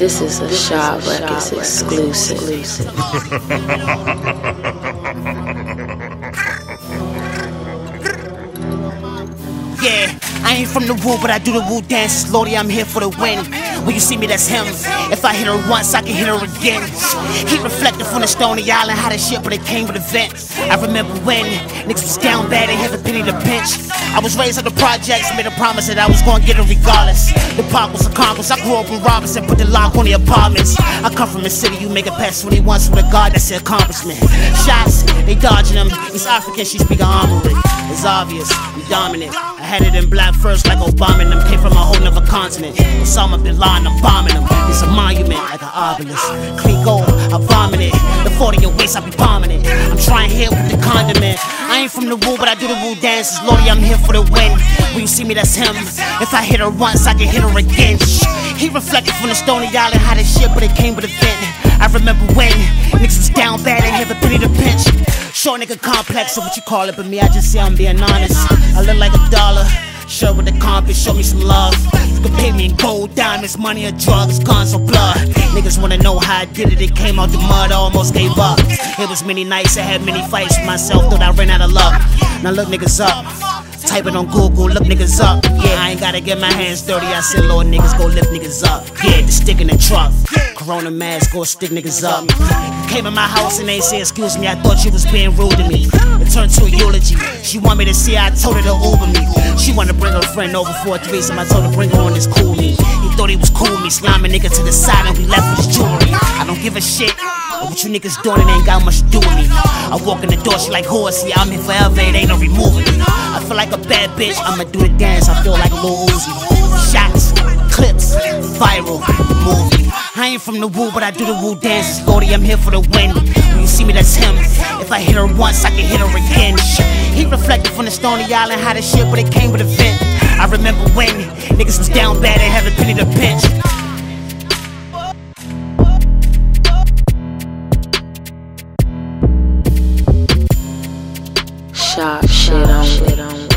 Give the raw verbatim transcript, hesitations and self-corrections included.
This is a Shaw Records exclusive. Yeah, I ain't from the woo, but I do the woo dances. Lordy, I'm here for the win. When you see me, that's him. If I hit her once, I can hit her again. He reflected from the Stony Island, how the shit, but it came with a vent. I remember when niggas was down bad, they had a penny to pinch. I was raised on the projects, made a promise that I was gonna get it regardless. The park was a Congress, I grew up in Robinson, put the lock on the apartments. I come from a city, you make it past twenty-one, so with God, that's the accomplishment. Shots, they dodging them. East African, she speak armory. It's obvious, we dominant. I had it in black first, like Obama and them. Came from a whole nother continent. Osama bin Laden, I'm bombing them. It's a monument, like an obelisk. Clean gold, I vomit it. The forty your waist, I be bombing it. I'm trying here with the condiment. I ain't from the woo, but I do the woo dances. Lordy, I'm here for the win. When you see me, that's him. If I hit her once, I can hit her again. He reflected from the Stony Island, how this shit, but it came with a vent. I remember when niggas was down bad, they have a penny to pinch. Short nigga complex, or what you call it, but me, I just say I'm being honest. I look like a dollar, shirt with the compass, show me some love. You can pay me in gold, diamonds, money, or drugs, guns, or blood. Niggas wanna know how I did it, it came out the mud, I almost gave up. It was many nights, I had many fights with myself, thought I ran out of luck. Now look niggas up, type it on Google, look niggas up. Yeah, I ain't gotta get my hands dirty, I said Lord niggas go lift niggas up. Yeah, the stick in the truck, Corona mask, go stick niggas up. Came in my house and they say excuse me, I thought she was being rude to me. It turned to a eulogy, she want me to see her, I told her to Uber me. She wanna bring her friend over for a threesome, I told her bring her on this cool me. He thought he was cool with me, slamming nigga to the side and we left with his jewelry. I don't give a shit, but what you niggas doing, it ain't got much to do with me. I walk in the door, she like horsey, I'm here forever, it ain't no removing me. I feel like a bad bitch, I'ma do the dance, I feel like Lil Uzi. Shots, clips, viral, movie. I ain't from the woo, but I do the woo dances. Lordy, I'm here for the win. When you see me, that's him. If I hit her once, I can hit her again. He reflected from the Stony Island, how the shit, but it came with a vent. I remember when niggas was down bad, they had a penny to pinch. Shot shit on shit on.